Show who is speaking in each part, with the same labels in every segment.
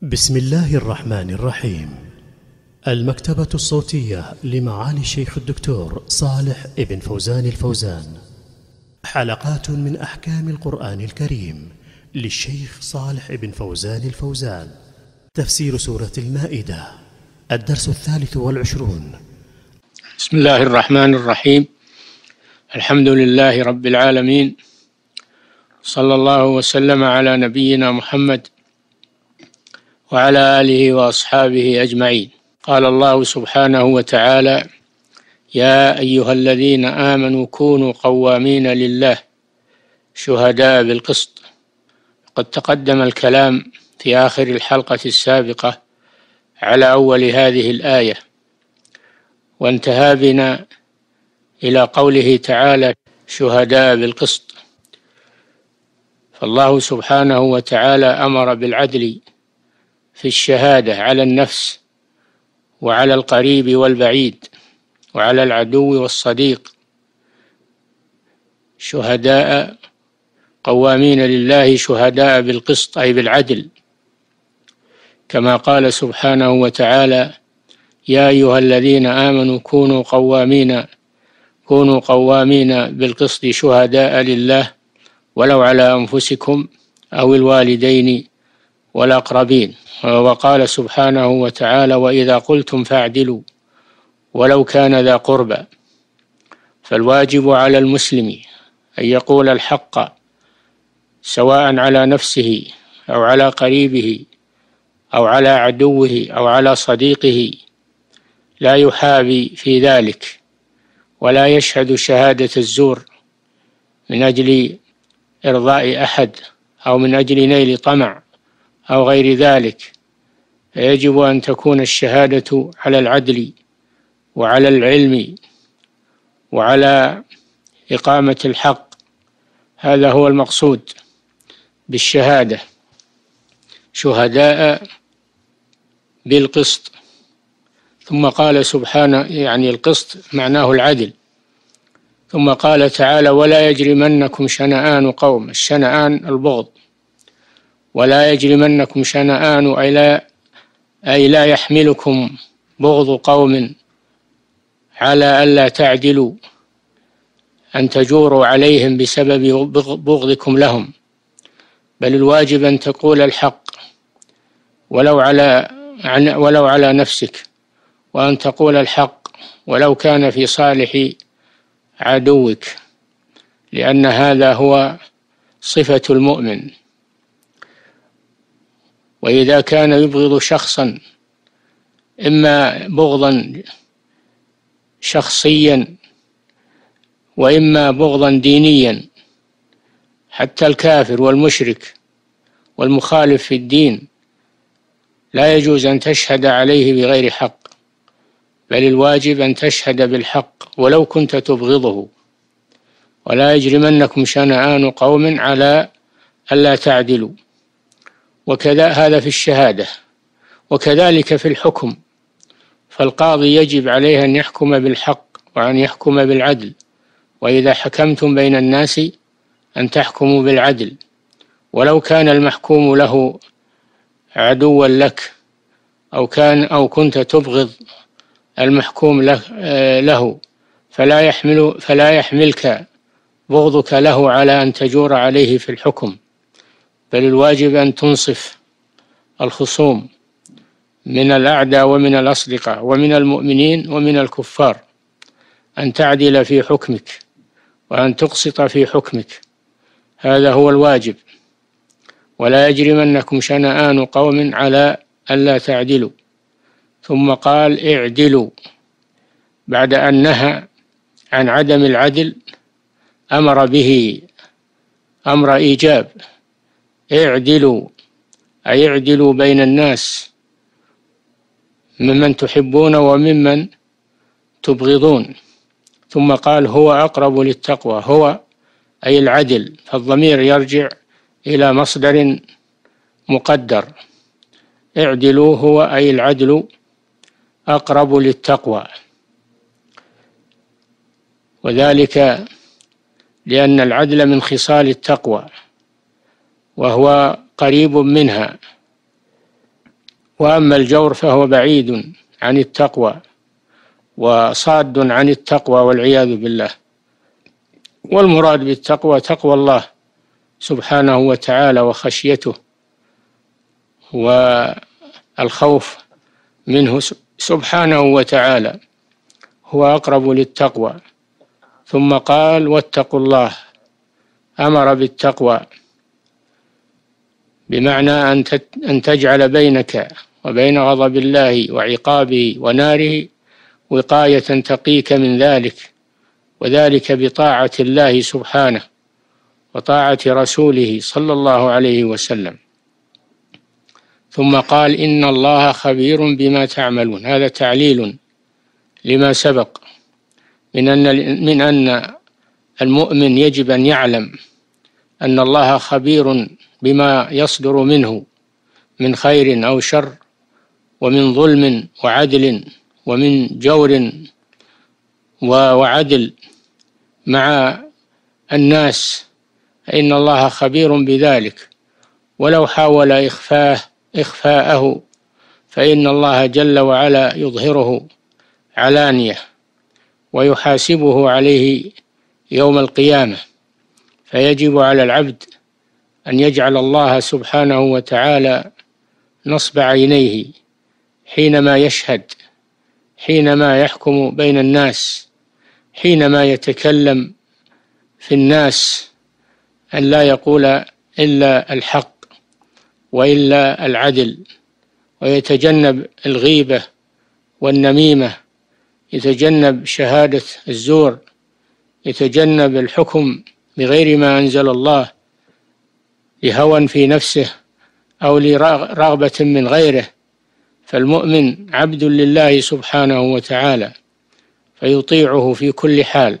Speaker 1: بسم الله الرحمن الرحيم. المكتبة الصوتية لمعالي الشيخ الدكتور صالح ابن فوزان الفوزان. حلقات من أحكام القرآن الكريم للشيخ صالح ابن فوزان الفوزان. تفسير سورة المائدة، الدرس 23.
Speaker 2: بسم الله الرحمن الرحيم. الحمد لله رب العالمين، صلى الله وسلم على نبينا محمد وعلى آله وأصحابه أجمعين. قال الله سبحانه وتعالى: يا أيها الذين آمنوا كونوا قوامين لله شهداء بالقسط. قد تقدم الكلام في آخر الحلقة السابقة على أول هذه الآية، وانتهى بنا إلى قوله تعالى: شهداء بالقسط. فالله سبحانه وتعالى أمر بالعدل في الشهادة على النفس وعلى القريب والبعيد وعلى العدو والصديق، شهداء قوامين لله شهداء بالقسط، أي بالعدل، كما قال سبحانه وتعالى: يا أيها الذين آمنوا كونوا قوامين بالقسط شهداء لله ولو على أنفسكم أو الوالدين والأقربين. وقال سبحانه وتعالى: وإذا قلتم فاعدلوا ولو كان ذا قربى. فالواجب على المسلم أن يقول الحق سواء على نفسه أو على قريبه أو على عدوه أو على صديقه، لا يحابي في ذلك ولا يشهد شهادة الزور من أجل إرضاء أحد أو من أجل نيل طمع أو غير ذلك. فيجب أن تكون الشهادة على العدل وعلى العلم وعلى إقامة الحق. هذا هو المقصود بالشهادة، شهداء بالقسط. ثم قال سبحانه، يعني القسط معناه العدل. ثم قال تعالى: ولا يجرمنكم شنآن قوم. الشنآن البغض. ولا يجرمنكم شنآن أي لا يحملكم بغض قوم على ألا تعدلوا، أن تجوروا عليهم بسبب بغضكم لهم، بل الواجب أن تقول الحق ولو على نفسك، وأن تقول الحق ولو كان في صالح عدوك، لأن هذا هو صفة المؤمن. وإذا كان يبغض شخصا إما بغضا شخصيا وإما بغضا دينيا، حتى الكافر والمشرك والمخالف في الدين لا يجوز أن تشهد عليه بغير حق، بل الواجب أن تشهد بالحق ولو كنت تبغضه. ولا يجرمنكم شنآن قوم على ألا تعدلوا. وكذا هذا في الشهادة، وكذلك في الحكم. فالقاضي يجب عليه أن يحكم بالحق وأن يحكم بالعدل. وإذا حكمتم بين الناس أن تحكموا بالعدل، ولو كان المحكوم له عدوا لك أو كنت تبغض المحكوم له، فلا يحملك بغضك له على أن تجور عليه في الحكم، بل الواجب أن تنصف الخصوم من الأعداء ومن الأصدقاء ومن المؤمنين ومن الكفار، أن تعدل في حكمك وأن تقسط في حكمك. هذا هو الواجب. ولا يجرمنكم شنآن قوم على ألا تعدلوا. ثم قال: اعدلوا. بعد أن نهى عن عدم العدل أمر به أمر إيجاب. اعدلوا أي اعدلوا بين الناس، ممن تحبون وممن تبغضون. ثم قال: هو أقرب للتقوى. هو أي العدل، فالضمير يرجع إلى مصدر مقدر. اعدلوا هو أي العدل أقرب للتقوى، وذلك لأن العدل من خصال التقوى وهو قريب منها. وأما الجور فهو بعيد عن التقوى وصاد عن التقوى والعياذ بالله. والمراد بالتقوى تقوى الله سبحانه وتعالى وخشيته والخوف منه سبحانه وتعالى، هو أقرب للتقوى. ثم قال واتقوا الله، أمر بالتقوى بمعنى أن تجعل بينك وبين غضب الله وعقابه وناره وقاية تقيك من ذلك، وذلك بطاعة الله سبحانه وطاعة رسوله صلى الله عليه وسلم. ثم قال إن الله خبير بما تعملون، هذا تعليل لما سبق من أن المؤمن يجب أن يعلم أن الله خبير بما يصدر منه من خير أو شر، ومن ظلم وعدل، ومن جور وعدل مع الناس، فإن الله خبير بذلك. ولو حاول إخفاءه فإن الله جل وعلا يظهره علانية ويحاسبه عليه يوم القيامة. فيجب على العبد أن يجعل الله سبحانه وتعالى نصب عينيه حينما يشهد، حينما يحكم بين الناس، حينما يتكلم في الناس، أن لا يقول إلا الحق وإلا العدل، ويتجنب الغيبة والنميمة، يتجنب شهادة الزور، يتجنب الحكم بغير ما أنزل الله لهوى في نفسه أو لرغبة من غيره. فالمؤمن عبد لله سبحانه وتعالى، فيطيعه في كل حال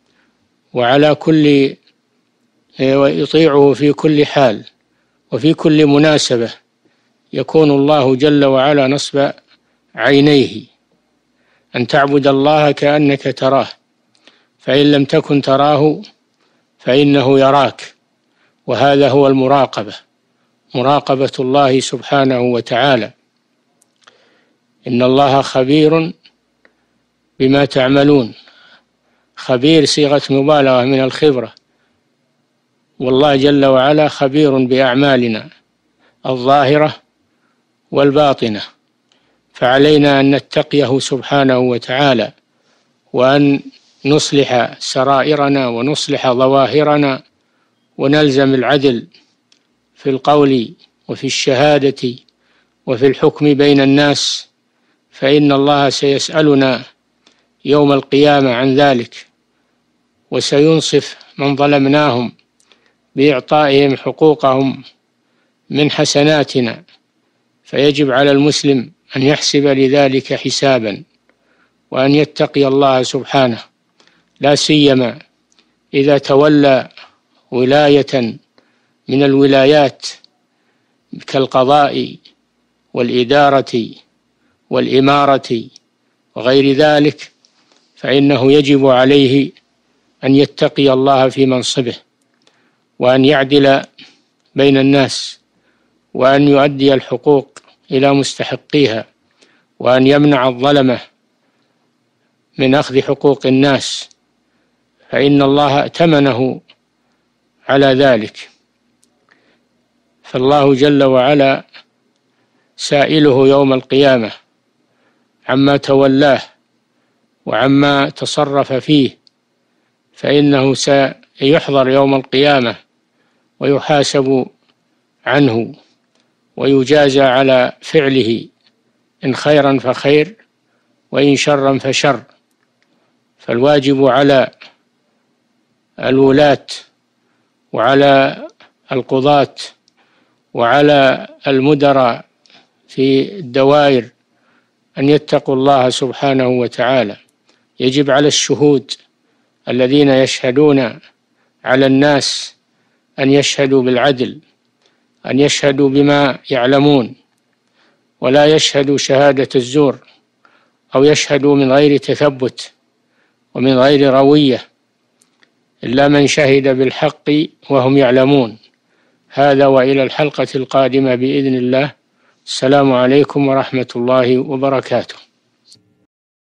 Speaker 2: ويطيعه في كل حال وفي كل مناسبة يكون الله جل وعلا نصب عينيه. أن تعبد الله كأنك تراه، فإن لم تكن تراه فإنه يراك، وهذا هو المراقبة، مراقبة الله سبحانه وتعالى. إن الله خبير بما تعملون، خبير صيغة مبالغة من الخبرة، والله جل وعلا خبير بأعمالنا الظاهرة والباطنة، فعلينا أن نتقيه سبحانه وتعالى، وأن نصلح سرائرنا ونصلح ظواهرنا، ونلزم العدل في القول وفي الشهادة وفي الحكم بين الناس، فإن الله سيسألنا يوم القيامة عن ذلك، وسينصف من ظلمناهم بإعطائهم حقوقهم من حسناتنا. فيجب على المسلم أن يحسب لذلك حسابا، وأن يتقي الله سبحانه، لا سيما إذا تولى ولاية من الولايات كالقضاء والإدارة والإمارة وغير ذلك، فإنه يجب عليه أن يتقي الله في منصبه، وأن يعدل بين الناس، وأن يؤدي الحقوق إلى مستحقيها، وأن يمنع الظلمة من أخذ حقوق الناس، فإن الله ائتمنه على ذلك. فالله جل وعلا سائله يوم القيامة عما تولاه وعما تصرف فيه، فإنه سيحضر يوم القيامة ويحاسب عنه ويجازى على فعله، إن خيرا فخير وإن شرا فشر. فالواجب على الولاة وعلى القضاة وعلى المدراء في الدوائر أن يتقوا الله سبحانه وتعالى. يجب على الشهود الذين يشهدون على الناس أن يشهدوا بالعدل، أن يشهدوا بما يعلمون، ولا يشهدوا شهادة الزور، أو يشهدوا من غير تثبت ومن غير روية، إلا من شهد بالحق وهم يعلمون. هذا وإلى الحلقة القادمة بإذن الله، السلام عليكم ورحمة الله وبركاته.